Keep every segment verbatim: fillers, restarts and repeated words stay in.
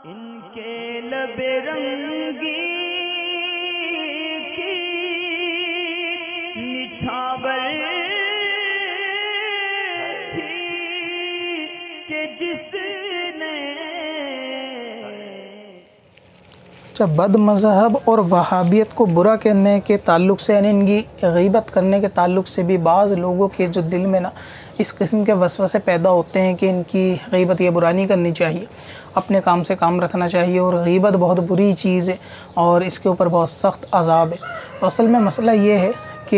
इनके लबे रंगी की निछावर थी कि जिसने जब बद मज़हब और वहाबियत को बुरा कहने के ताल्लुक़ से यानी इनकी गीबत करने के ताल्लुक़ से भी बाज़ लोगों के जो दिल में ना इस किस्म के वसवसे पैदा होते हैं कि इनकी गीबत या बुरा नहीं करनी चाहिए, अपने काम से काम रखना चाहिए और गीबत बहुत बुरी चीज़ है और इसके ऊपर बहुत सख्त अज़ाब है। तो असल में मसला ये है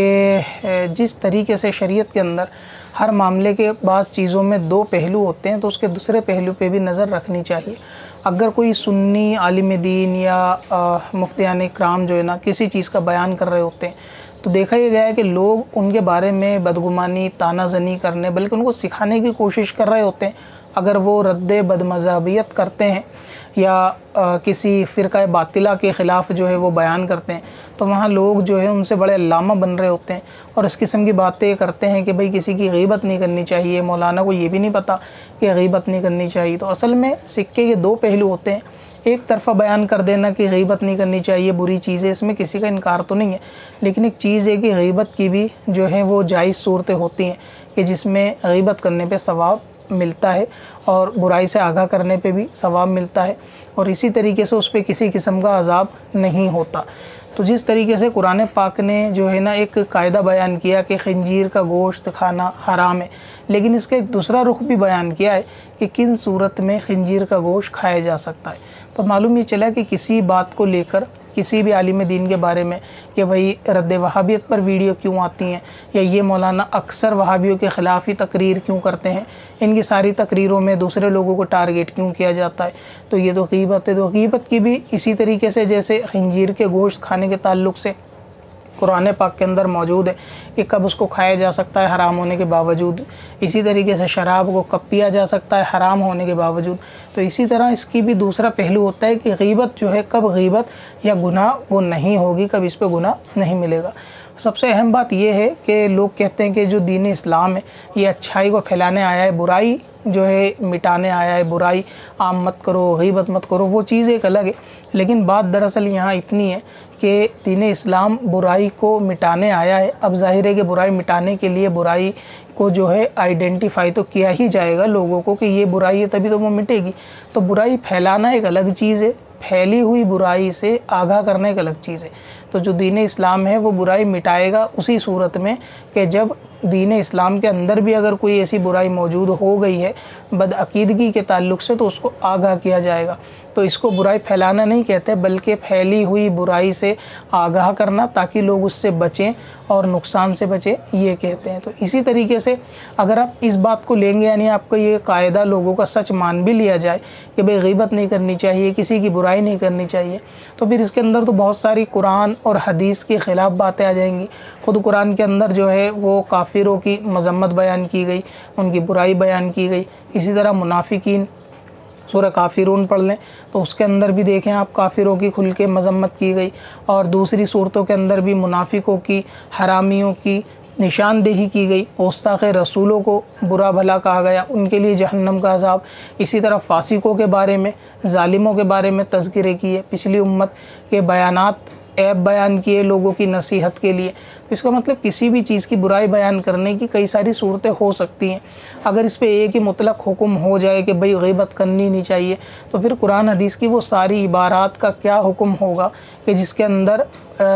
कि जिस तरीके से शरीयत के अंदर हर मामले के बाज़ चीज़ों में दो पहलू होते हैं तो उसके दूसरे पहलू पे भी नज़र रखनी चाहिए। अगर कोई सुन्नी आलिम दीन या मुफ्तियान इकराम जो है ना किसी चीज़ का बयान कर रहे होते हैं तो देखा ये गया है कि लोग उनके बारे में बदगुमानी तानाज़नी करने बल्कि उनको सिखाने की कोशिश कर रहे होते हैं। अगर वो रद्द बदमज़हबियत करते हैं या आ, किसी फ़िरक़ा बातिला के ख़िलाफ़ जो है वो बयान करते हैं तो वहाँ लोग जो है उनसे बड़े अल्लामा बन रहे होते हैं और इस किस्म की बातें करते हैं कि भाई किसी की गीबत नहीं करनी चाहिए। मौलाना को ये भी नहीं पता कि गीबत नहीं करनी चाहिए। तो असल में सिक्के के दो पहलू होते हैं। एक तरफ़ा बयान कर देना कि गीबत नहीं करनी चाहिए बुरी चीज़ है, इसमें किसी का इनकार तो नहीं है, लेकिन एक चीज़ है कि गीबत की भी जो है वो जायज़ सूरतें होती हैं कि जिसमें गीबत करने पे सवाब मिलता है और बुराई से आगाह करने पे भी सवाब मिलता है और इसी तरीके से उस पर किसी किस्म का अज़ाब नहीं होता। तो जिस तरीके से कुरान पाक ने जो है ना एक कायदा बयान किया कि खंजीर का गोश्त खाना हराम है, लेकिन इसका एक दूसरा रुख भी बयान किया है कि किन सूरत में खंजीर का गोश्त खाया जा सकता है। तो मालूम ये चला कि किसी बात को लेकर किसी भी आलिम दीन के बारे में कि वही रद्द वहाबियत पर वीडियो क्यों आती हैं या ये मौलाना अक्सर वहाबियों के ख़िलाफ़ ही तकरीर क्यों करते हैं, इनकी सारी तकरीरों में दूसरे लोगों को टारगेट क्यों किया जाता है, तो ये तो गीबत है। तो गीबत की भी इसी तरीके से जैसे खंजीर के गोश्त खाने के ताल्लुक़ से कुरान पाक के अंदर मौजूद है कि कब उसको खाया जा सकता है हराम होने के बावजूद, इसी तरीके से शराब को कब पिया जा सकता है हराम होने के बावजूद। तो इसी तरह इसकी भी दूसरा पहलू होता है कि गीबत जो है कब गीबत या गुनाह वो नहीं होगी, कब इस पे गुनाह नहीं मिलेगा। सबसे अहम बात यह है कि लोग कहते हैं कि जो दीन इस्लाम है ये अच्छाई को फैलाने आया है, बुराई जो है मिटाने आया है, बुराई आम मत करो, गीबत मत करो, वो चीज़ एक अलग है। लेकिन बात दरअसल यहाँ इतनी है कि दीन इस्लाम बुराई को मिटाने आया है। अब ज़ाहिर है कि बुराई मिटाने के लिए बुराई को जो है आइडेंटिफाई तो किया ही जाएगा लोगों को कि ये बुराई है, तभी तो वो मिटेगी। तो बुराई फैलाना एक अलग चीज़ है, फैली हुई बुराई से आगाह करना एक अलग चीज़ है। तो जो दीन इस्लाम है वो बुराई मिटाएगा उसी सूरत में कि जब दीन इस्लाम के अंदर भी अगर कोई ऐसी बुराई मौजूद हो गई है बदअकीदगी के ताल्लुक़ से तो उसको आगाह किया जाएगा। तो इसको बुराई फैलाना नहीं कहते बल्कि फैली हुई बुराई से आगाह करना ताकि लोग उससे बचें और नुकसान से बचें, ये कहते हैं। तो इसी तरीके से अगर आप इस बात को लेंगे यानी आपका ये कायदा लोगों का सच मान भी लिया जाए कि भाई गीबत नहीं करनी चाहिए, किसी की बुराई नहीं करनी चाहिए, तो फिर इसके अंदर तो बहुत सारी कुरान और हदीस के ख़िलाफ़ बातें आ जाएंगी। ख़ुद कुरान के अंदर जो है वो काफिरों की मज़म्मत बयान की गई, उनकी बुराई बयान की गई। इसी तरह मुनाफिकीन सूरह काफिरून पढ़ लें तो उसके अंदर भी देखें आप काफिरों की खुल के मज़म्मत की गई और दूसरी सूरतों के अंदर भी मुनाफिकों की, हरामियों की निशानदेही की गई। औस्ताक़ रसूलों को बुरा भला कहा गया, उनके लिए जहन्नम का अज़ाब। इसी तरह फासिकों के बारे में, ज़ालिमों के बारे में तज़किरे किए, पिछली उम्मत के बयानात ऐब बयान किए लोगों की नसीहत के लिए। तो इसका मतलब किसी भी चीज़ की बुराई बयान करने की कई सारी सूरतें हो सकती हैं। अगर इस पे एक ही मुतलक हुक्म हो जाए कि भाई गीबत करनी नहीं चाहिए तो फिर कुरान हदीस की वो सारी इबारात का क्या हुक्म होगा कि जिसके अंदर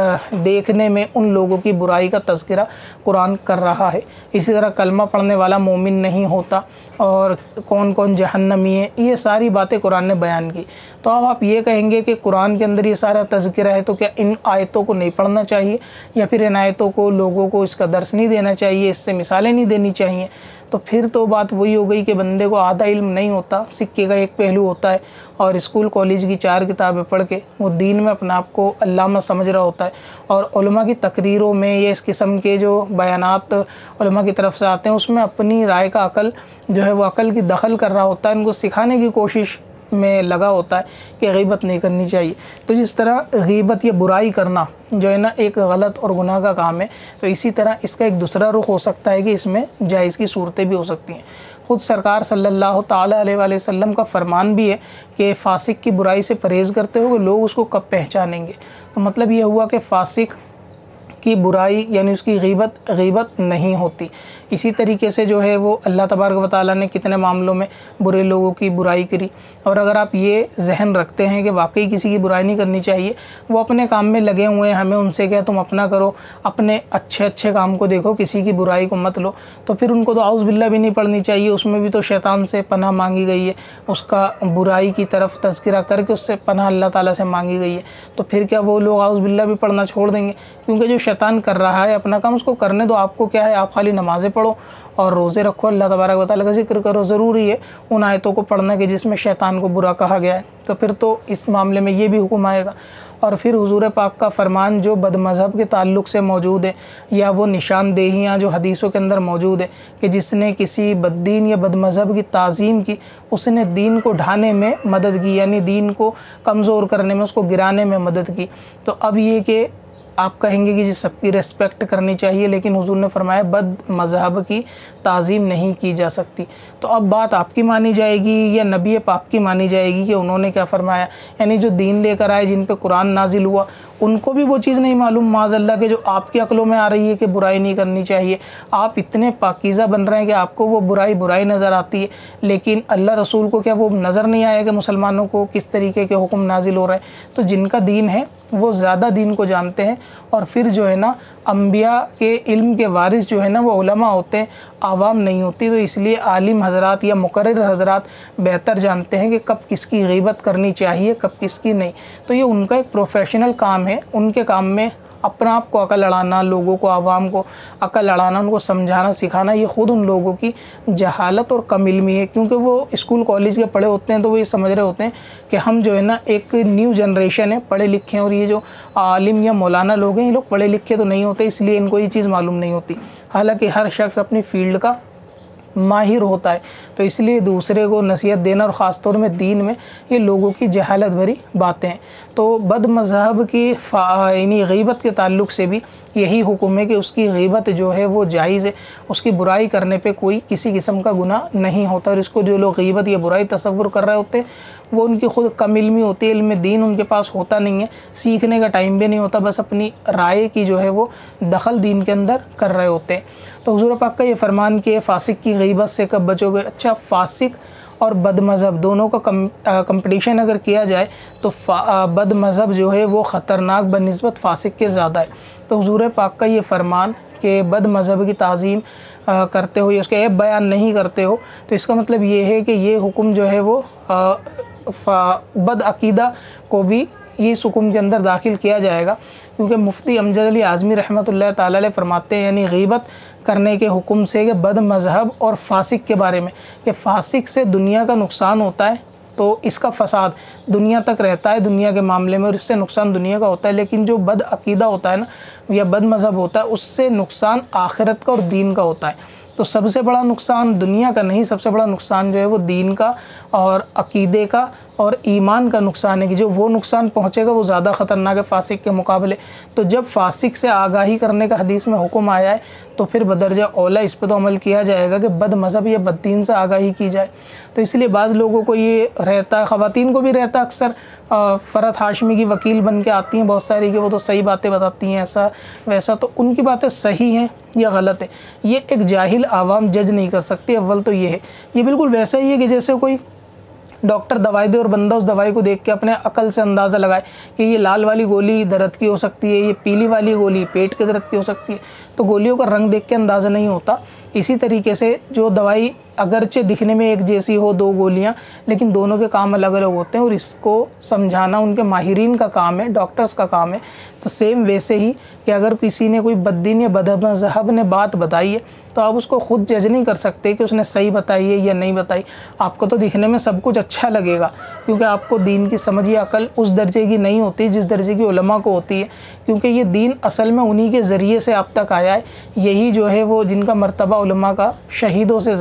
देखने में उन लोगों की बुराई का तज़किरा कुरान कर रहा है। इसी तरह कलमा पढ़ने वाला मोमिन नहीं होता और कौन कौन जहन्नमी है, ये सारी बातें कुरान ने बयान की। तो अब आप ये कहेंगे कि कुरान के अंदर ये सारा तज़किरा है तो क्या इन आयतों को नहीं पढ़ना चाहिए या फिर इन आयतों को लोगों को इसका दर्स नहीं देना चाहिए, इससे मिसालें नहीं देनी चाहिए? तो फिर तो बात वही हो गई कि बंदे को आधा इल्म नहीं होता, सिक्के का एक पहलू होता है और स्कूल कॉलेज की चार किताबें पढ़ के वो दीन में अपने आप को अल्लामा समझ रहा होता है और उलमा की तकरीरों में या इस किस्म के जो बयानात उलमा की तरफ से आते हैं उसमें अपनी राय का अकल जो है वो अकल की दखल कर रहा होता है, उनको सिखाने की कोशिश में लगा होता है कि गीबत नहीं करनी चाहिए। तो जिस तरह गीबत या बुराई करना जो है ना एक गलत और गुनाह का काम है, तो इसी तरह इसका एक दूसरा रुख हो सकता है कि इसमें जायज़ की सूरतें भी हो सकती हैं। ख़ुद सरकार सल्लल्लाहु ताला अलैहि वसल्लम का फरमान भी है कि फ़ासिक की बुराई से परहेज़ करते हो लोग उसको कब पहचानेंगे। तो मतलब ये हुआ कि फ़ासिक की बुराई यानी उसकी गीबत गीबत नहीं होती। इसी तरीके से जो है वो अल्लाह तबारक व तआला ने कितने मामलों में बुरे लोगों की बुराई करी। और अगर आप ये जहन रखते हैं कि वाकई किसी की बुराई नहीं करनी चाहिए, वो अपने काम में लगे हुए हैं, हमें उनसे क्या तुम अपना करो, अपने अच्छे अच्छे काम को देखो, किसी की बुराई को मत लो, तो फिर उनको तो आउज़ बिल्ला भी नहीं पढ़नी चाहिए। उसमें भी तो शैतान से पनाह मांगी गई है, उसका बुराई की तरफ तज़किरा करके उससे पनाह अल्लाह ताला से मांगी गई है। तो फिर क्या वो लोग आउज़ बिल्ला भी पढ़ना छोड़ देंगे? क्योंकि जो शैतान कर रहा है अपना काम उसको करने दो। आपको क्या है, आप खाली नमाज़ें पढ़ो और रोज़े रखो, अल्लाह तबारक व तआला का ज़िक्र करो। ज़रूरी है उन आयतों को पढ़ना कि जिसमें शैतान को बुरा कहा गया है, तो फिर तो इस मामले में ये भी हुक्म आएगा। और फिर हुज़ूर पाक का फ़रमान जो बदमज़हब के ताल्लुक़ से मौजूद है, या वो निशानदेहियाँ जो हदीसों के अंदर मौजूद है कि जिसने किसी बद्दीन या बदमज़हब की ताज़ीम की, उसने दीन को ढाने में मदद की, यानी दीन को कमज़ोर करने में, उसको गिराने में मदद की। तो अब ये कि आप कहेंगे कि जी सबकी रेस्पेक्ट करनी चाहिए, लेकिन हुज़ूर ने फरमाया बद मज़हब की ताज़ीम नहीं की जा सकती। तो अब बात आपकी मानी जाएगी या नबी पाक की मानी जाएगी कि उन्होंने क्या फ़रमाया? यानी जो दीन लेकर आए, जिन पे कुरान नाजिल हुआ, उनको भी वो चीज़ नहीं मालूम माज़अल्लाह के जो आपकी अक़लों में आ रही है कि बुराई नहीं करनी चाहिए। आप इतने पाकीज़ा बन रहे हैं कि आपको वो बुराई बुराई नज़र आती है, लेकिन अल्लाह रसूल को क्या वो नज़र नहीं आया कि मुसलमानों को किस तरीके के हुक्म नाजिल हो रहे हैं? तो जिनका दीन है वो ज़्यादा दीन को जानते हैं। और फिर जो है ना, अंबिया के इल्म के वारिस जो है ना वो उलमा होते हैं, आवाम नहीं होती। तो इसलिए आलिम हज़रात या मुकर्रिर हज़रात बेहतर जानते हैं कि कब किसकी गीबत करनी चाहिए, कब किसकी नहीं। तो ये उनका एक प्रोफेशनल काम है। उनके काम में अपना आप को अकल लड़ाना, लोगों को, आवाम को अकल लड़ाना, उनको समझाना सिखाना, ये ख़ुद उन लोगों की जहालत और कम इल्मी है। क्योंकि वो स्कूल कॉलेज के पढ़े होते हैं, तो वो ये समझ रहे होते हैं कि हम जो है ना एक न्यू जनरेशन है, पढ़े लिखे हैं, और ये जो आलिम या मौलाना लोग हैं ये लोग पढ़े लिखे तो नहीं होते, इसलिए इनको ये चीज़ मालूम नहीं होती। हालांकि हर शख्स अपनी फ़ील्ड का माहिर होता है। तो इसलिए दूसरे को नसीहत देना, और ख़ास तौर में दीन में, ये लोगों की जहालत भरी बातें हैं। तो बद मज़हब की यानी गीबत के ताल्लुक़ से भी यही हुक्म है कि उसकी गीबत जो है वो जायज़ है, उसकी बुराई करने पे कोई किसी किस्म का गुनाह नहीं होता। और इसको जो लोग गीबत या बुराई तसव्वुर कर रहे होते हैं वो उनकी ख़ुद कम इल्मी होती है, इल्म दीन उनके पास होता नहीं है, सीखने का टाइम भी नहीं होता, बस अपनी राय की जो है वो दखल दीन के अंदर कर रहे होते हैं। तो हुज़ूर पाक का ये फरमान कि फ़ासिक की गीबत से कब बचोगे? अच्छा, फ़ासिक और बदमज़हब दोनों का कम कंपटीशन अगर किया जाए तो बदमज़हब जो है वो ख़तरनाक बनिस्बत फ़ासिक के ज़्यादा है। तो हुज़ूर पाक का ये फरमान कि बदमज़हब की ताज़ीम करते हो या उसके ऐब बयान नहीं करते हो, तो इसका मतलब ये है कि ये हुक्म जो है वो बद अक़ीदा को भी इस हुक्म के अंदर दाखिल किया जाएगा। क्योंकि मुफ्ती अमजद अली आज़मी रहमतुल्लाह ताला अलैह फरमाते हैं, यानी गीबत करने के हुक्म से कि बद मज़हब और फ़ासिक के बारे में, कि फ़ासिक से दुनिया का नुकसान होता है, तो इसका फ़साद दुनिया तक रहता है दुनिया के मामले में, और इससे नुकसान दुनिया का होता है। लेकिन जो बद अक़ीदा होता है ना, या बद मज़हब होता है, उससे नुकसान आखिरत का और दीन का होता है। तो सबसे बड़ा नुकसान दुनिया का नहीं, सबसे बड़ा नुकसान जो है वो दीन का और अक़ीदे का और ईमान का नुकसान है, कि जो वो नुकसान पहुँचेगा वो ज़्यादा ख़तरनाक है फ़ासिक के मुकाबले। तो जब फ़ासिक से आगाही करने का हदीस में हुक्म आया है, तो फिर बदरजा औला इस पर तो अमल किया जाएगा कि बद मज़हब या बद्दीन से आगाही की जाए। तो इसलिए बाज़ लोगों को ये रहता है, ख़वातीन को भी रहता है, अक्सर फ़रत हाशमी की वकील बन के आती हैं बहुत सारी, कि वो तो सही बातें बताती हैं ऐसा वैसा। तो उनकी बातें सही हैं या गलत है, ये एक जाहिल आवाम जज नहीं कर सकती। अव्वल तो ये है, ये बिल्कुल वैसा ही है कि जैसे कोई डॉक्टर दवाई दे और बंदा उस दवाई को देख के अपने अकल से अंदाज़ा लगाए कि ये लाल वाली गोली दर्द की हो सकती है, ये पीली वाली गोली पेट के दर्द की हो सकती है। तो गोलियों का रंग देख के अंदाज़ा नहीं होता। इसी तरीके से जो दवाई अगरचे दिखने में एक जैसी हो, दो गोलियां, लेकिन दोनों के काम अलग अलग होते हैं, और इसको समझाना उनके माहिरीन का काम है, डॉक्टर्स का काम है। तो सेम वैसे ही कि अगर किसी ने कोई बद्दीन या बदमज़हब ने बात बताई है, तो आप उसको ख़ुद जज नहीं कर सकते कि उसने सही बताई है या नहीं बताई। आपको तो दिखने में सब कुछ अच्छा लगेगा, क्योंकि आपको दीन की समझ या अकल उस दर्जे की नहीं होती जिस दर्जे की उलमा को होती है। क्योंकि ये दीन असल में उन्हीं के ज़रिए से आप तक आया है। यही जो है वो जिनका मर्तबा उलमा का शहीदों से ज़्यादा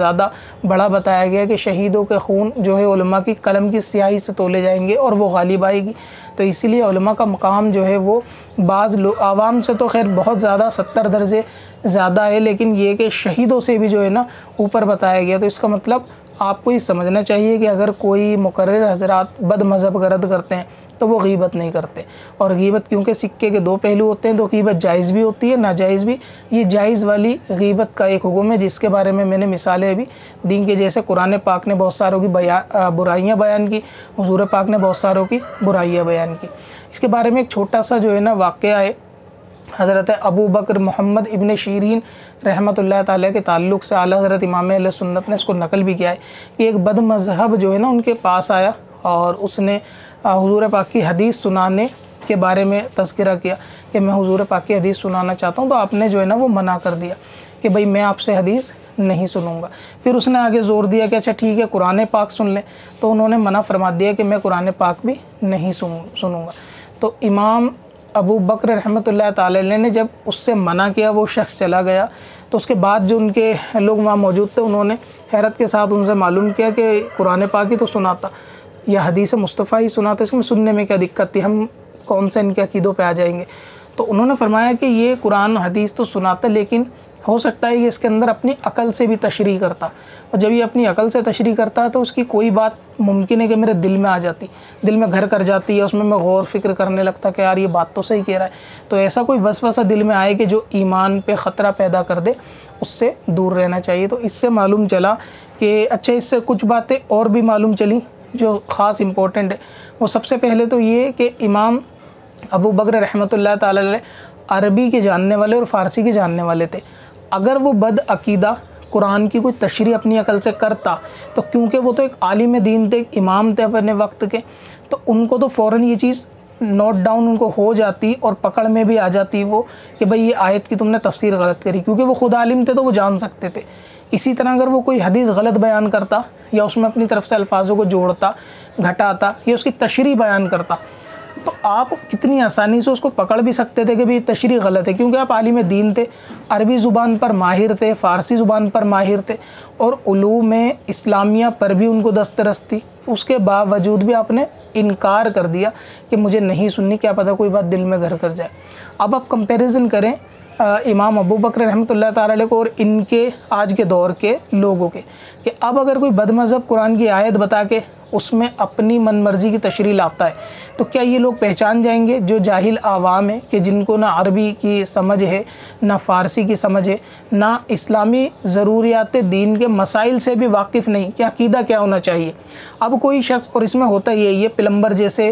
बड़ा बताया गया कि शहीदों के खून जो है उलमा की कलम की स्याही से तोले जाएंगे और वो गालिब आएगी। तो इसीलिए उलमा का मकाम जो है वो बाज़ लोग आवाम से तो खैर बहुत ज़्यादा सत्तर दर्जे ज़्यादा है, लेकिन ये कि शहीदों से भी जो है ना ऊपर बताया गया। तो इसका मतलब आपको ये समझना चाहिए कि अगर कोई मुकर्रर हज़रात बद मज़हब गरद करते हैं तो वो गीबत नहीं करते। और गीबत क्योंकि सिक्के के दो पहलू होते हैं, तो गीबत जायज़ भी होती है, नाजायज़ भी। ये जायज़ वाली गीबत का एक हुक्म है जिसके बारे में मैंने मिसालें अभी दी कि जैसे कुरान पाक ने बहुत सारों की बया बुराइयाँ बयान की, हुज़ूर पाक ने बहुत सारों की बुराइयाँ बयान की। इसके बारे में एक छोटा सा जो है ना वाक़या है हज़रत अबू बकर मोहम्मद इब्न शीरीन रहमतुल्लाह ताला के ताल्लुक़ से आला हज़रत इमाम अहले सुन्नत ने इसको नकल भी किया है कि एक बद मज़हब जो है ना उनके पास आया और उसने हुज़ूर पाक की हदीस सुनाने के बारे में तज़किरा किया कि मैं हुज़ूर पाक की हदीस सुनाना चाहता हूँ। तो आपने जो है ना वो मना कर दिया कि भाई मैं आपसे हदीस नहीं सुनूंगा। फिर उसने आगे ज़ोर दिया कि अच्छा ठीक है कुरान पाक सुन लें, तो उन्होंने मना फरमा दिया कि मैं कुरान पाक भी नहीं सुन सुनूँगा। तो इमाम अबू बकर रहमतुल्लाह ताला ने जब उससे मना किया, वो शख्स चला गया, तो उसके बाद जो उनके लोग वहाँ मौजूद थे उन्होंने हैरत के साथ उनसे मालूम किया कि कुरान पाक ही तो सुनाता या हदीस मुस्तफ़ा ही सुनाता, इसमें सुनने में क्या दिक्कत थी, हम कौन से इनके अकीदों पे आ जाएंगे। तो उन्होंने फरमाया कि ये कुरान हदीस तो सुनाता, लेकिन हो सकता है ये इसके अंदर अपनी अकल से भी तशरीह करता, और जब ये अपनी अकल से तशरीह करता है तो उसकी कोई बात मुमकिन है कि मेरे दिल में आ जाती, दिल में घर कर जाती है, उसमें मैं गौर फिक्र करने लगता कि यार ये बात तो सही कह रहा है। तो ऐसा कोई वसवसा दिल में आए कि जो ईमान पे ख़तरा पैदा कर दे, उससे दूर रहना चाहिए। तो इससे मालूम चला कि अच्छा, इससे कुछ बातें और भी मालूम चली जो ख़ास इम्पोर्टेंट है। वो सबसे पहले तो ये कि इमाम अबू बकर रहमतुल्लाह ताला अलैह अरबी के जानने वाले और फ़ारसी के जानने वाले थे। अगर वो बद अकीदा कुरान की कोई तशरीह अपनी अकल से करता, तो क्योंकि वो तो एक आलिम दीन थे, एक इमाम थे अपने वक्त के, तो उनको तो फ़ौरन ये चीज़ नोट डाउन उनको हो जाती और पकड़ में भी आ जाती वो कि भाई ये आयत की तुमने तफसीर गलत करी, क्योंकि वो खुद आलिम थे तो वो जान सकते थे। इसी तरह अगर वो कोई हदीस गलत बयान करता या उसमें अपनी तरफ से अल्फाजों को जोड़ता, घटाता या उसकी तशरीह बयान करता, तो आप कितनी आसानी से उसको पकड़ भी सकते थे कि भाई तशरीह गलत है, क्योंकि आप आलिम दीन थे, अरबी ज़ुबान पर माहिर थे, फ़ारसी ज़ुबान पर माहिर थे और उलूम इस्लामिया पर भी उनको दस्तरस थी। उसके बावजूद भी आपने इनकार कर दिया कि मुझे नहीं सुननी, क्या पता कोई बात दिल में घर कर जाए। अब आप कंपैरिजन करें इमाम अबू बकर रहमतुल्लाह ताला अलैह को और इनके आज के दौर के लोगों के, कि अब अगर कोई बदमज़हब कुरान की आयत बता के उसमें अपनी मनमर्ज़ी की तशरीह लाता है, तो क्या ये लोग पहचान जाएंगे जो जाहिल आवाम है कि जिनको ना अरबी की समझ है, ना फ़ारसी की समझ है, ना इस्लामी ज़रूरियात दीन के मसाइल से भी वाकिफ़ नहीं कि अक़ीदा क्या होना चाहिए। अब कोई शख्स, और इसमें होता ये ये पिलम्बर जैसे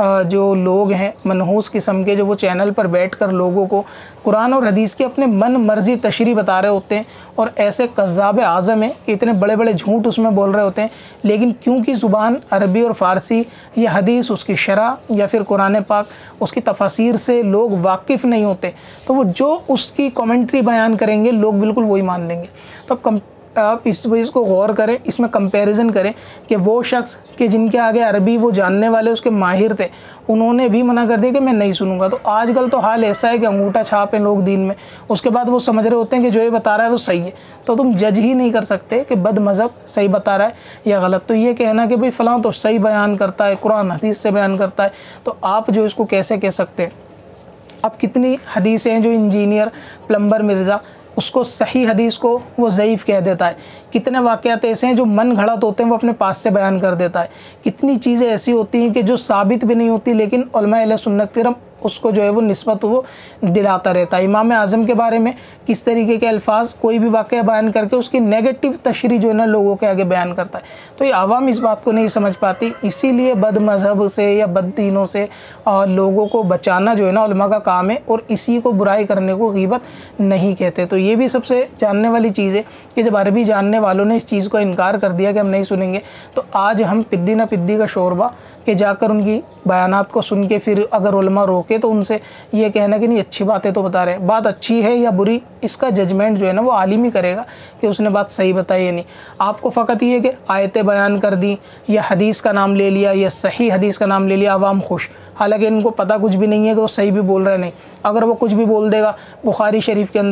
जो लोग हैं मनहूस किस्म के, जो वो चैनल पर बैठ कर लोगों को कुरान और हदीस की अपने मन मर्ज़ी तशरीह बता रहे होते हैं, और ऐसे कज़्ज़ाब आज़म हैं कि इतने बड़े बड़े झूठ उसमें बोल रहे होते हैं, लेकिन क्योंकि ज़ुबान अरबी और फ़ारसी या हदीस, उसकी शरह या फिर कुरान पाक, उसकी तफसीर से लोग वाकिफ़ नहीं होते, तो वो जो उसकी कमेंट्री बयान करेंगे लोग बिल्कुल वही मान लेंगे। तो अब कम आप इस चीज़ को गौर करें, इसमें कंपैरिजन करें कि वो शख्स के जिनके आगे अरबी वो जानने वाले उसके माहिर थे, उन्होंने भी मना कर दिया कि मैं नहीं सुनूंगा। तो आजकल तो हाल ऐसा है कि अंगूठा छाप हैं लोग दीन में, उसके बाद वो समझ रहे होते हैं कि जो ये बता रहा है वो सही है, तो तुम जज ही नहीं कर सकते कि बद मज़हब सही बता रहा है या गलत। तो ये कहना कि भाई फ़लाँ तो सही बयान करता है, कुरान हदीस से बयान करता है, तो आप जो इसको कैसे कह सकते हैं। अब कितनी हदीसें हैं जो इंजीनियर प्लम्बर मिर्ज़ा उसको सही हदीस को वो ज़ईफ़ कह देता है, कितने वाक़यात ऐसे हैं जो मन घड़त होते हैं वो अपने पास से बयान कर देता है, कितनी चीज़ें ऐसी होती हैं कि जो साबित भी नहीं होती लेकिन उलमा अहले सुन्नत करम उसको जो है वो निस्बत वो दिलाता रहता है। इमाम आज़म के बारे में किस तरीके के अल्फाज कोई भी वाक़या बयान करके उसकी नेगेटिव तशरीह जो है ना लोगों के आगे बयान करता है। तो ये आवाम इस बात को नहीं समझ पाती, इसीलिए बद मज़हब से या बद दीनों से और लोगों को बचाना जो है ना उलमा का काम है, और इसी को बुराई करने को गीबत नहीं कहते। तो ये भी सबसे जानने वाली चीज़ है कि जब अरबी जानने वालों ने इस चीज़ को इनकार कर दिया कि हम नहीं सुनेंगे, तो आज हम पिद्दी ना पिद्दी का शोरबा कि जाकर उनकी बयानात को सुन के फिर अगर उलमा रोके तो उनसे ये कहना कि नहीं अच्छी बातें तो बता रहे हैं, बात अच्छी है या बुरी इसका जजमेंट जो है ना वो आलिम ही करेगा कि उसने बात सही बताई या नहीं। आपको फ़कत ये कि आयतें बयान कर दी या हदीस का नाम ले लिया या सही हदीस का नाम ले लिया, आवाम खुश, हालांकि इनको पता कुछ भी नहीं है कि वो सही भी बोल रहे नहीं। अगर वो कुछ भी बोल देगा, बुखारी शरीफ के अंदर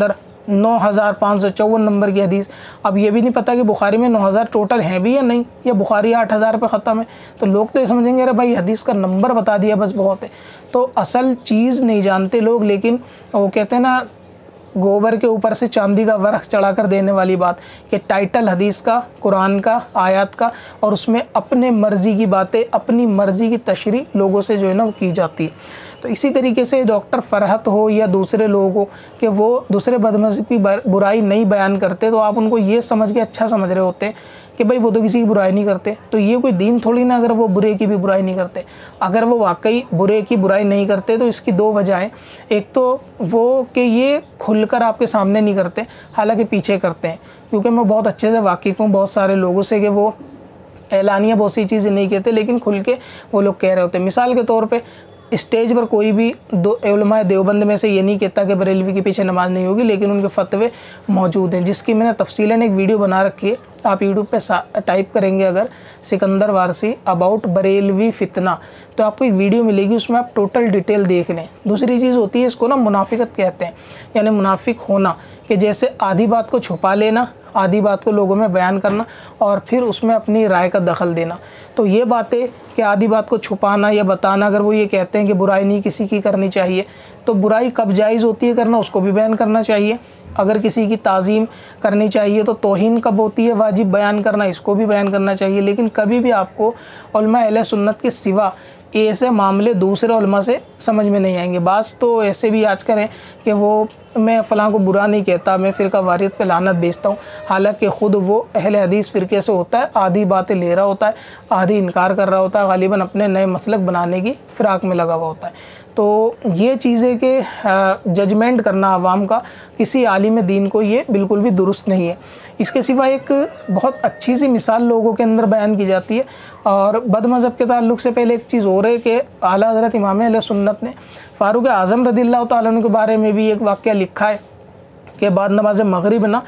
नौ हज़ार पाँच सौ चौवन नंबर की हदीस। अब ये भी नहीं पता कि बुखारी में नौ हज़ार टोटल हैं भी या नहीं, या बुखारी आठ हज़ार पे ख़त्म है। तो लोग तो ये समझेंगे अरे भाई हदीस का नंबर बता दिया बस बहुत है। तो असल चीज़ नहीं जानते लोग, लेकिन वो कहते हैं ना गोबर के ऊपर से चांदी का वर्ख चढ़ा कर देने वाली बात, कि टाइटल हदीस का, कुरान का, आयत का, और उसमें अपने मर्ज़ी की बातें, अपनी मर्ज़ी की तशरीह लोगों से जो है ना वो की जाती है। तो इसी तरीके से डॉक्टर फरहत हो या दूसरे लोग हो कि वो दूसरे बदमज़हब की बुराई नहीं बयान करते, तो आप उनको ये समझ के अच्छा समझ रहे होते हैं कि भाई वो तो किसी की बुराई नहीं करते। तो ये कोई दीन थोड़ी ना अगर वो बुरे की भी बुराई नहीं करते। अगर वो वाकई बुरे की बुराई नहीं करते तो इसकी दो वजहें, एक तो वो कि ये खुलकर आपके सामने नहीं करते, हालांकि पीछे करते हैं, क्योंकि मैं बहुत अच्छे से वाकिफ़ हूँ बहुत सारे लोगों से कि वो एलानिया बहुत सी चीज़ें नहीं कहते, लेकिन खुल के वो लोग कह रहे होते हैं। मिसाल के तौर पे स्टेज पर कोई भी दो उलमाए देवबंद में से ये नहीं कहता कि बरेलवी के पीछे नमाज नहीं होगी, लेकिन उनके फतवे मौजूद हैं, जिसकी मैंने तफसीलन एक वीडियो बना रखी है। आप यूट्यूब पे टाइप करेंगे अगर सिकंदर वारसी अबाउट बरेलवी फितना, तो आपको एक वीडियो मिलेगी, उसमें आप टोटल डिटेल देख लें। दूसरी चीज़ होती है, इसको ना मुनाफिकत कहते हैं, यानी मुनाफिक होना, कि जैसे आधी बात को छुपा लेना, आधी बात को लोगों में बयान करना और फिर उसमें अपनी राय का दखल देना। तो ये बातें कि आधी बात को छुपाना या बताना, अगर वो ये कहते हैं कि बुराई नहीं किसी की करनी चाहिए, तो बुराई कब जायज़ होती है करना, उसको भी बयान करना चाहिए। अगर किसी की ताज़ीम करनी चाहिए तो तौहीन कब होती है वाजिब बयान करना, इसको भी बयान करना चाहिए। लेकिन कभी भी आपको उलमा अहले सुन्नत के सिवा ऐसे मामले दूसरे उलमा से समझ में नहीं आएंगे। बास तो ऐसे भी आज करें कि वो मैं फ़लाँ को बुरा नहीं कहता, मैं फ़िरका वारियत पे लानत बेचता हूँ, हालांकि ख़ुद वो अहले हदीस फ़िरके से होता है, आधी बातें ले रहा होता है, आधी इनकार कर रहा होता है, गालिबन अपने नए मसलक बनाने की फ़िराक में लगा हुआ होता है। तो ये चीज़ें के जजमेंट करना आवाम का किसी आलिम दीन को ये बिल्कुल भी दुरुस्त नहीं है। इसके सिवा एक बहुत अच्छी सी मिसाल लोगों के अंदर बयान की जाती है। और बद मज़हब के ताल्लुक़ से पहले एक चीज़ और है कि आला हज़रत इमाम अहले सुन्नत ने फ़ारूक आज़म रज़ियल्लाहु ताला अन्हु के बारे में भी एक वाक़या लिखा है कि बाद नमाज मगरिब ना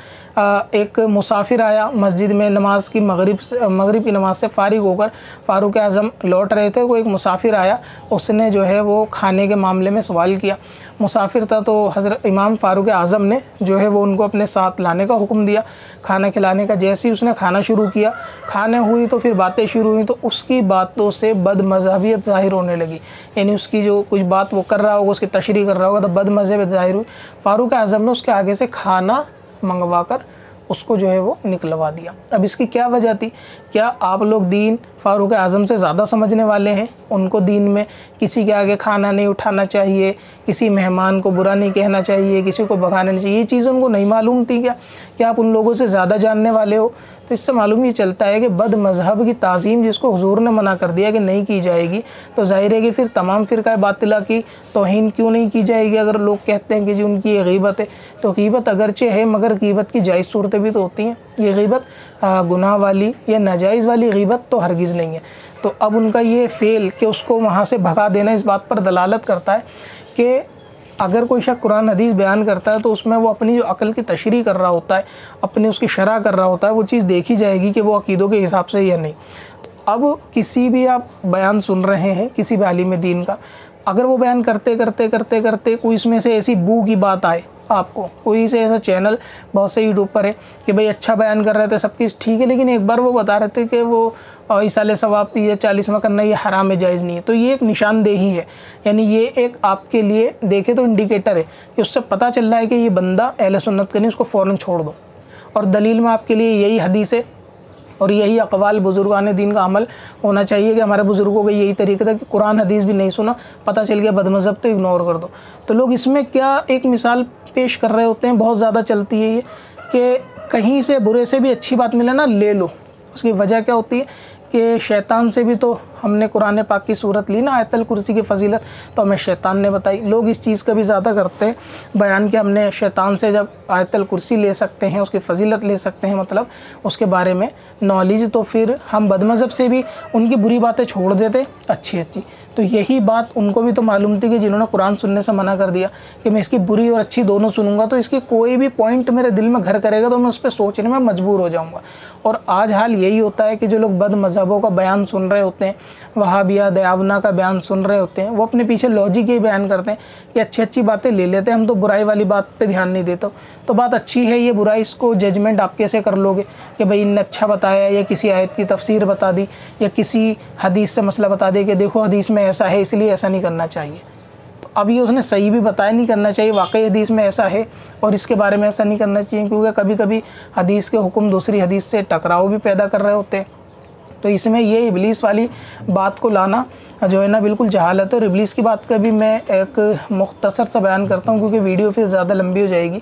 एक मुसाफिर आया मस्जिद में, नमाज की मगरिब से मगरिब की नमाज़ से फ़ारिग होकर फ़ारूक आज़म लौट रहे थे। वो एक मुसाफिर आया, उसने जो है वो खाने के मामले में सवाल किया। मुसाफिर था तो हज़रत इमाम फ़ारूक आज़म ने जो है वो उनको अपने साथ लाने का हुक्म दिया, खाना खिलाने का। जैसे ही उसने खाना शुरू किया, खाने हुई तो फिर बातें शुरू हुई, तो उसकी बातों से बद मज़हबियत ज़ाहिर होने लगी, यानी उसकी जो कुछ बात वो कर रहा होगा, उसकी तशरीह कर रहा होगा, तो बद मज़हबियत ज़ाहिर हुई। फ़ारूक आज़म ने उसके आगे से खाना मंगवा कर उसको जो है वो निकलवा दिया। अब इसकी क्या वजह थी? क्या आप लोग दीन फ़ारूक आज़म से ज़्यादा समझने वाले हैं? उनको दीन में किसी के आगे खाना नहीं उठाना चाहिए, किसी मेहमान को बुरा नहीं कहना चाहिए, किसी को भगाना नहीं चाहिए, ये चीज़ उनको नहीं मालूम थी क्या? क्या आप उन लोगों से ज़्यादा जानने वाले हो? तो इससे मालूम ये चलता है कि बद मज़हब की ताज़ीम जिसको हुजूर ने मना कर दिया कि नहीं की जाएगी, तो ज़ाहिर है कि फिर तमाम फ़िरका बातिला की तौहीन क्यों नहीं की जाएगी। अगर लोग कहते हैं कि जी उनकी ये गीबत है, तो गीबत अगरचे है मगर गीबत की जायज़ सूरतें भी तो होती हैं। ये गीबत गुनाह वाली या नाजायज़ वाली गीबत तो हरगिज़ नहीं है। तो अब उनका ये फ़ेल कि उसको वहाँ से भगा देना इस बात पर दलालत करता है कि अगर कोई शख्स कुरान हदीस बयान करता है तो उसमें वो अपनी जो अक़ल की तशरीह कर रहा होता है, अपनी उसकी शरह कर रहा होता है, वो चीज़ देखी जाएगी कि वो अक़ीदों के हिसाब से या नहीं। तो अब किसी भी आप बयान सुन रहे हैं किसी भी आलिम दीन का, अगर वो बयान करते करते करते करते कोई इसमें से ऐसी बू की बात आए, आपको कोई से ऐसा चैनल बहुत से यूट्यूब पर है कि भाई अच्छा बयान कर रहे थे, सब कुछ ठीक है, लेकिन एक बार वो बता रहे थे कि वो इसाले सवाब या चालीसवां करना ये हराम है, जायज़ नहीं है, तो ये एक निशानदेही है, यानी ये एक आपके लिए देखे तो इंडिकेटर है कि उससे पता चल रहा है कि ये बंदा अहले सुन्नत का नहीं, उसको फ़ौरन छोड़ दो। और दलील में आपके लिए यही हदीस है और यही अक़वाल बुज़ुर्गान दीन का अमल होना चाहिए कि हमारे बुज़ुर्गों का यही तरीका था कि कुरान हदीस भी नहीं सुना, पता चल गया बदमज़हब, तो इग्नोर कर दो। तो लोग इसमें क्या एक मिसाल पेश कर रहे होते हैं, बहुत ज़्यादा चलती है ये कि कहीं से बुरे से भी अच्छी बात मिले ना ले लो। उसकी वजह क्या होती है कि शैतान से भी तो हमने कुरान पाक की सूरत ली ना, आयतल कुर्सी की फ़जीलत तो हमें शैतान ने बताई। लोग इस चीज़ का भी ज़्यादा करते हैं बयान कि हमने शैतान से जब आयतल कुर्सी ले सकते हैं, उसकी फ़जीलत ले सकते हैं, मतलब उसके बारे में नॉलेज, तो फिर हम बदमज़हब से भी उनकी बुरी बातें छोड़ देते अच्छी अच्छी। तो यही बात उनको भी तो मालूम थी कि जिन्होंने कुरान सुनने से मना कर दिया कि मैं इसकी बुरी और अच्छी दोनों सुनूंगा, तो इसकी कोई भी पॉइंट मेरे दिल में घर करेगा तो मैं उस पर सोचने में मजबूर हो जाऊँगा। और आज हाल यही होता है कि जो लोग बद मज़हबों का बयान सुन रहे होते हैं, वहाबिया दयावना का बयान सुन रहे होते हैं, वो अपने पीछे लॉजिक ही बयान करते हैं कि अच्छी अच्छी बातें ले लेते हैं, हम तो बुराई वाली बात पे ध्यान नहीं देते। तो बात अच्छी है ये बुराई, इसको जजमेंट आप कैसे कर लोगे कि भाई इनने अच्छा बताया या किसी आयत की तफसीर बता दी या किसी हदीस से मसला बता दे कि देखो हदीस में ऐसा है इसलिए ऐसा नहीं करना चाहिए। तो अब ये उसने सही भी बताया नहीं करना चाहिए, वाकई हदीस में ऐसा है और इसके बारे में ऐसा नहीं करना चाहिए, क्योंकि कभी कभी हदीस के हुक्म दूसरी हदीस से टकराव भी पैदा कर रहे होते हैं। तो इसमें ये इबलीस वाली बात को लाना जो है ना बिल्कुल जहालत है। और इबलीस की बात का भी मैं एक मुख्तसर सा बयान करता हूँ क्योंकि वीडियो फिर ज़्यादा लंबी हो जाएगी,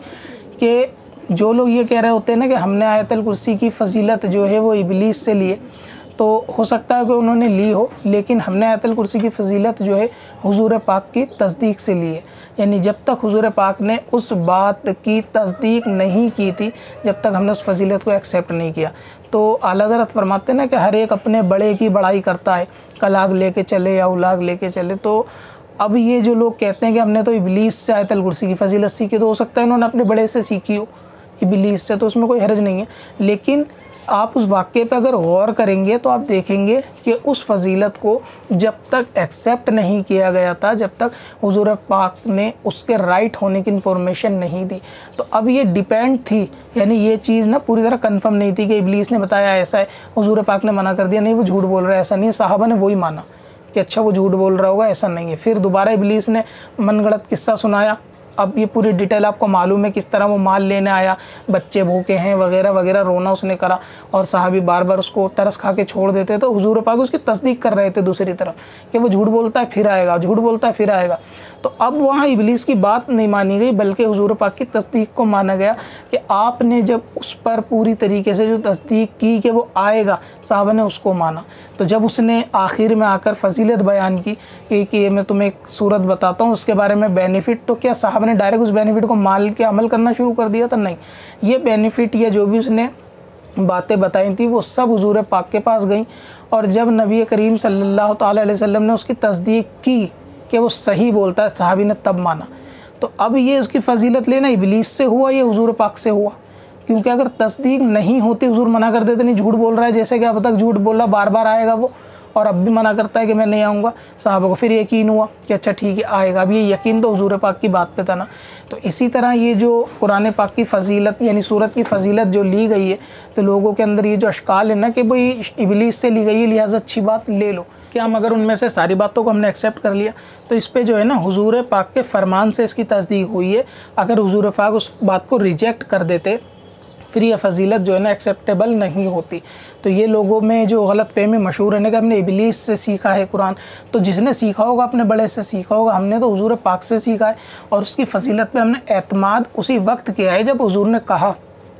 कि जो लोग ये कह रहे होते हैं ना कि हमने आयतल कुर्सी की फ़जीलत जो है वो इबलीस से लिए, तो हो सकता है कि उन्होंने ली हो, लेकिन हमने आयतल कुर्सी की फ़जीलत जो है हुजूर पाक की तस्दीक से ली है। यानी जब तक हुजूर पाक ने उस बात की तस्दीक नहीं की थी, जब तक हमने उस फजीलत को एक्सेप्ट नहीं किया। तो आला हज़रत फरमाते हैं ना कि हर एक अपने बड़े की बड़ाई करता है, कलाग लेके चले या उलाग लेके चले। तो अब ये जो लोग कहते हैं कि हमने तो इबलीस से आयतल कुर्सी की फजीलत सीखी, तो हो सकता है इन्होंने अपने बड़े से सीखी हो इबलीस से, तो उसमें कोई हर्ज नहीं है। लेकिन आप उस वाक़े पे अगर गौर करेंगे तो आप देखेंगे कि उस फजीलत को जब तक एक्सेप्ट नहीं किया गया था, जब तक हुजूर पाक ने उसके राइट होने की इन्फॉर्मेशन नहीं दी, तो अब ये डिपेंड थी। यानी ये चीज़ ना पूरी तरह कंफर्म नहीं थी कि इबलीस ने बताया ऐसा है, हुजूर पाक ने मना कर दिया, नहीं वो झूठ बोल रहा है, ऐसा नहीं है। साहबा ने वही माना कि अच्छा वो झूठ बोल रहा होगा, ऐसा नहीं है। फिर दोबारा इबलीस ने मनगढ़ंत किस्सा सुनाया। अब ये पूरी डिटेल आपको मालूम है किस तरह वो माल लेने आया, बच्चे भूखे हैं वगैरह वगैरह, रोना उसने करा और साहबी बार बार उसको तरस खा के छोड़ देते। तो हुजूर पाक उसकी तस्दीक कर रहे थे दूसरी तरफ कि वो झूठ बोलता है फिर आएगा, झूठ बोलता है फिर आएगा। तो अब वहाँ इबलीस की बात नहीं मानी गई, बल्कि हुजूर पाक की तस्दीक को माना गया कि आपने जब उस पर पूरी तरीके से जो तस्दीक की कि वो आएगा, साहबा ने उसको माना। तो जब उसने आखिर में आकर फजीलत बयान की कि, कि मैं तुम्हें एक सूरत बताता हूँ उसके बारे में बेनिफिट, तो क्या साहबा ने डायरेक्ट उस बेनिफिट को मान के अमल करना शुरू कर दिया था? नहीं, ये बेनिफिट या जो भी उसने बातें बताई थी वो सब हुजूर पाक के पास गई। और जब नबी करीम सल्लल्लाहु अलैहि वसल्लम ने उसकी तस्दीक की कि वो सही बोलता है, सहाबी ने तब माना। तो अब ये उसकी फजीलत लेना इबलीस से हुआ या हुजूर पाक से हुआ? क्योंकि अगर तस्दीक नहीं होती, हुजूर मना कर देते नहीं झूठ बोल रहा है, जैसे कि अब तक झूठ बोला, बार बार आएगा वो, और अब भी मना करता है कि मैं नहीं आऊँगा, साहबा को फिर यकीन हुआ कि अच्छा ठीक है आएगा। अब ये यकीन तो हुजूर पाक की बात पे था ना। तो इसी तरह ये जो कुरान पाक की फ़जीलत यानी सूरत की फ़जीलत जो ली गई है, तो लोगों के अंदर ये जो अशकाल है ना कि भाई इबलीस से ली गई है लिहाजा अच्छी बात ले लो, क्या हम अगर उनमें से सारी बातों को हमने एक्सेप्ट कर लिया तो इस पर जो है ना हुजूर पाक के फरमान से इसकी तस्दीक हुई है। अगर हुजूर पाक उस बात को रिजेक्ट कर देते फिर यह फजीलत जो है ना एक्सेप्टेबल नहीं होती। तो ये लोगों में जो गलत फहमी मशहूर है ना कि हमने इबलीस से सीखा है कुरान, तो जिसने सीखा होगा अपने बड़े से सीखा होगा, हमने तो हुजूर पाक से सीखा है और उसकी फजीलत पे हमने एतमाद उसी वक्त किया है जब हुजूर ने कहा।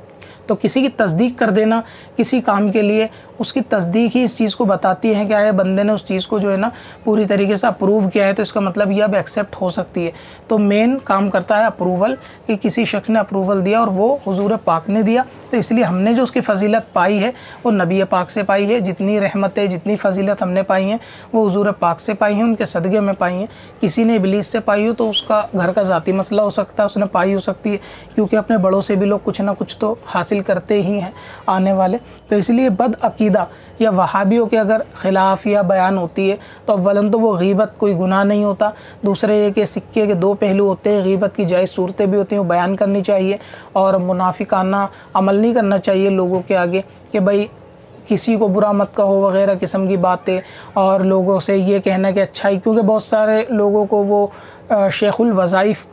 तो किसी की तस्दीक कर देना किसी काम के लिए, उसकी तस्दीक ही इस चीज़ को बताती है कि आए बंदे ने उस चीज़ को जो है ना पूरी तरीके से अप्रूव किया है, तो इसका मतलब ये अब एक्सेप्ट हो सकती है। तो मेन काम करता है अप्रूवल, कि किसी शख्स ने अप्रूवल दिया और वो हुजूर पाक ने दिया, तो इसलिए हमने जो उसकी फ़जीलत पाई है वो नबी पाक से पाई है। जितनी रहमतें जितनी फ़जीलत हमने पाई हैं वो हुजूर पाक से पाई हैं, उनके सदक़े में पाई हैं। किसी ने इबलीस से पाई हो तो उसका घर का ज़ाती मसला हो सकता है, उसने पाई हो सकती है, क्योंकि अपने बड़ों से भी लोग कुछ ना कुछ तो हासिल करते ही हैं आने वाले। तो इसलिए बद अकीदा या वहाबियों के अगर ख़िलाफ़ या बयान होती है तो अव्वलन तो वो गीबत कोई गुनाह नहीं होता, दूसरे ये कि सिक्के के दो पहलू होते हैं, गीबत की जायज़ सूरतें भी होती हैं, वो बयान करनी चाहिए और मुनाफिकाना अमल नहीं करना चाहिए लोगों के आगे कि भाई किसी को बुरा मत कहो वगैरह किस्म की बातें, और लोगों से ये कहना कि अच्छा ही, क्योंकि बहुत सारे लोगों को वो शेखुल वज़ाइफ़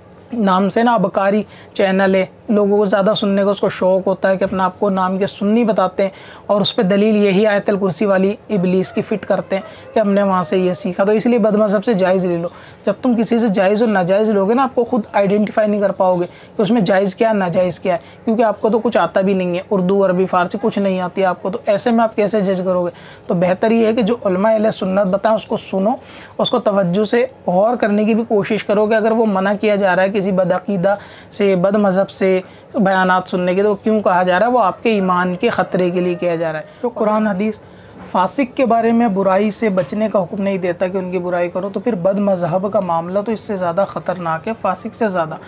नाम से ना अबकारी चैनल है, लोगों को ज़्यादा सुनने का उसको शौक़ होता है कि अपना आपको नाम के सुन्नी बताते हैं और उस पर दलील यही आयतल कुर्सी वाली इबलीस की फ़िट करते हैं कि हमने वहाँ से ये सीखा। तो इसलिए बदमज़हब से जायज़ ले लो। जब तुम किसी से जायज़ और नाजायज़ लोगे ना, आपको खुद आइडेंटिफाई नहीं कर पाओगे कि उसमें जायज़ क्या है नाजायज़ क्या है, क्योंकि आपको तो कुछ आता भी नहीं है, उर्दू अरबी फ़ारसी कुछ नहीं आती है आपको, तो ऐसे में आप कैसे जज करोगे। तो बेहतर ये है कि जो उलमा अहले सुन्नत बताएं उसको सुनो, उसको तवज्जो से गौर करने की भी कोशिश करो कि अगर वो मना किया जा रहा है किसी बदअक़ीदा से बद मज़हब से बयानात सुनने के, तो क्यों कहा जा रहा है, वो आपके ईमान के ख़तरे के लिए किया जा रहा है। तो कुरान हदीस फासिक के बारे में बुराई से बचने का हुक्म नहीं देता कि उनकी बुराई करो, तो फिर बद मज़हब का मामला तो इससे ज़्यादा ख़तरनाक है, फासिक से ज़्यादा।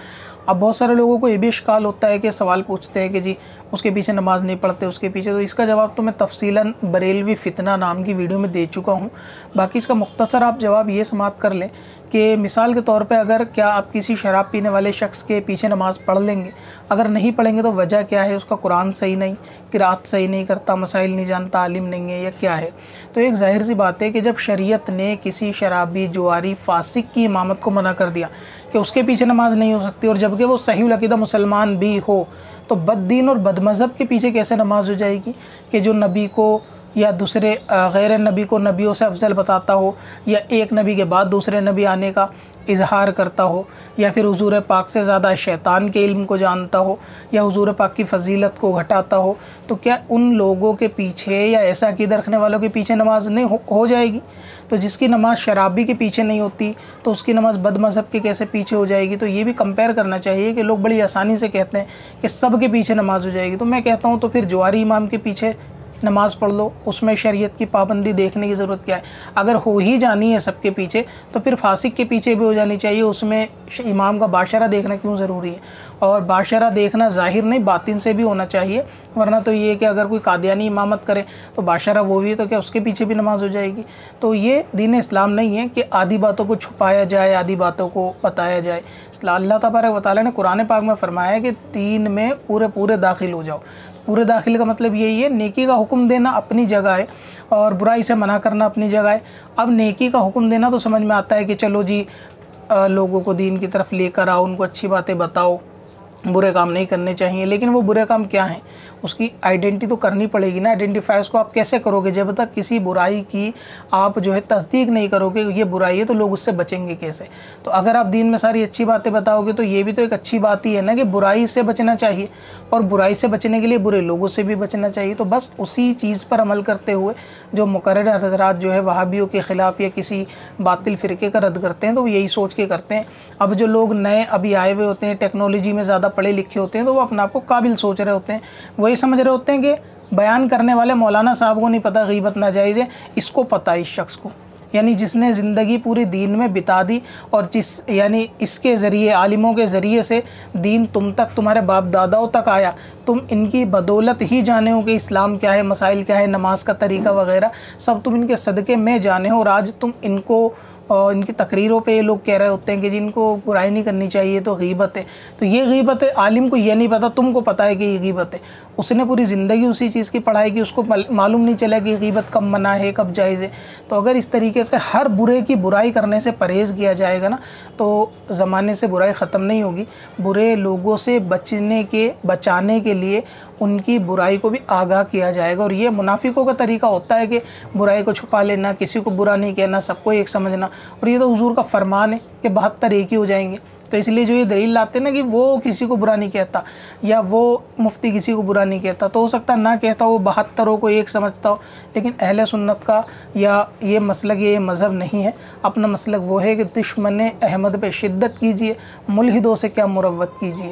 अब बहुत सारे लोगों को ये भी इश्काल होता है कि सवाल पूछते हैं कि जी उसके पीछे नमाज़ नहीं पढ़ते, उसके पीछे, तो इसका जवाब तो मैं तफसीलन बरेलवी फितना नाम की वीडियो में दे चुका हूँ। बाकी इसका मुख्तसर आप जवाब ये समाप्त कर लें कि मिसाल के तौर पे अगर क्या आप किसी शराब पीने वाले शख्स के पीछे नमाज़ पढ़ लेंगे, अगर नहीं पढ़ेंगे तो वजह क्या है? उसका कुरान सही नहीं, किरात सही नहीं करता, मसाइल नहीं जानता, आलिम नहीं है, या क्या है? तो एक ज़ाहिर सी बात है कि जब शरीयत ने किसी शराबी, जुआरी, फासिक की इमामत को मना कर दिया कि उसके पीछे नमाज नहीं हो सकती, और जबकि वो सही अक़ीदा मुसलमान भी हो, तो बददीन और बदमज़हब के पीछे कैसे नमाज हो जाएगी कि जो नबी को या दूसरे गैर नबी को नबियों से अफजल बताता हो, या एक नबी के बाद दूसरे नबी आने का इजहार करता हो, या फिर हुजूर पाक से ज़्यादा शैतान के इल्म को जानता हो, या हुजूर पाक की फ़जीलत को घटाता हो, तो क्या उन लोगों के पीछे या ऐसा अक़ीदा रखने वालों के पीछे नमाज नहीं हो, हो जाएगी? तो जिसकी नमाज़ शराबी के पीछे नहीं होती तो उसकी नमाज़ बदमज़हब के कैसे पीछे हो जाएगी? तो ये भी कंपेयर करना चाहिए कि लोग बड़ी आसानी से कहते हैं कि सब के पीछे नमाज हो जाएगी। तो मैं कहता हूँ तो फिर जुआरी इमाम के पीछे नमाज़ पढ़ लो, उसमें शरीयत की पाबंदी देखने की ज़रूरत क्या है? अगर हो ही जानी है सबके पीछे तो फिर फासिक के पीछे भी हो जानी चाहिए, उसमें इमाम का बाशरा देखना क्यों ज़रूरी है? और बाशरा देखना ज़ाहिर नहीं बातिन से भी होना चाहिए, वरना तो ये है कि अगर कोई कादियानी इमामत करे तो बाशरा वो भी है, तो क्या उसके पीछे भी नमाज हो जाएगी? तो ये दीन इस्लाम नहीं है कि आधी बातों को छुपाया जाए, आधी बातों को बताया जाए। अल्लाह तबारक व तआला ने कुरान पाक में फ़रमाया है कि दीन में पूरे पूरे दाखिल हो जाओ। पूरे दाखिल का मतलब यही है, नेकी का हुक्म देना अपनी जगह है और बुराई से मना करना अपनी जगह है। अब नेकी का हुक्म देना तो समझ में आता है कि चलो जी आ, लोगों को दीन की तरफ लेकर आओ, उनको अच्छी बातें बताओ, बुरे काम नहीं करने चाहिए, लेकिन वो बुरे काम क्या हैं उसकी आइडेंटिटी तो करनी पड़ेगी ना। आइडेंटिफाई उसको आप कैसे करोगे? जब तक किसी बुराई की आप जो है तस्दीक नहीं करोगे ये बुराई है, तो लोग उससे बचेंगे कैसे? तो अगर आप दीन में सारी अच्छी बातें बताओगे तो ये भी तो एक अच्छी बात ही है ना कि बुराई से बचना चाहिए, और बुराई से बचने के लिए बुरे लोगों से भी बचना चाहिए। तो बस उसी चीज़ पर अमल करते हुए जो मुकर्रर हज़रात जो है वहाबियों के ख़िलाफ़ या किसी बातिल फ़िरके का रद्द करते हैं तो वो यही सोच के करते हैं। अब जो लोग नए अभी आए हुए होते हैं, टेक्नोलॉजी में ज़्यादा पढ़े लिखे होते हैं, तो वो अपने आप को काबिल सोच रहे होते हैं, वही समझ रहे होते हैं कि बयान करने वाले मौलाना साहब को नहीं पता गीबत नाजायज़ है, इसको पता है इस शख्स को, यानी जिसने ज़िंदगी पूरी दीन में बिता दी और जिस यानी इसके ज़रिए आलिमों के ज़रिए से दीन तुम तक, तुम्हारे बाप दादाओं तक आया, तुम इनकी बदौलत ही जाने हो कि इस्लाम क्या है, मसाइल क्या है, नमाज का तरीका वगैरह सब तुम इनके सदक़े में जाने हो, और आज तुम इनको और इनकी तकरीरों पे ये लोग कह रहे होते हैं कि जिनको बुराई नहीं करनी चाहिए तो गीबत है। तो ये गीबत है, आलिम को ये नहीं पता, तुमको पता है कि ये गीबत है। उसने पूरी ज़िंदगी उसी चीज़ की पढ़ाई की, उसको मालूम नहीं चला कि गीबत कब मना है, कब जायज़ है। तो अगर इस तरीके से हर बुरे की बुराई करने से परहेज़ किया जाएगा ना, तो ज़माने से बुराई ख़त्म नहीं होगी। बुरे लोगों से बचने के बचाने के लिए उनकी बुराई को भी आगाह किया जाएगा। और ये मुनाफिकों का तरीका होता है कि बुराई को छुपा लेना, किसी को बुरा नहीं कहना, सबको एक समझना, और ये तो हुजूर का फरमान है कि बहत्तर एक ही हो जाएंगे। तो इसलिए जो ये दलील लाते हैं ना कि वो किसी को बुरा नहीं कहता या वो मुफ्ती किसी को बुरा नहीं कहता, तो हो सकता है ना कहता हो, बहत्तरों को एक समझता हो, लेकिन अहले सुन्नत का या ये मसलक ये मज़हब नहीं है। अपना मसलक वो है कि दुश्मन अहमद पे शिद्दत कीजिए, मुल्हिदों से क्या मुरव्वत कीजिए।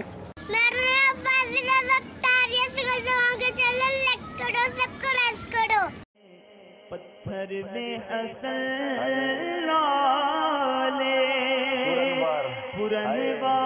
पत्थर में असल लाले पुरनवार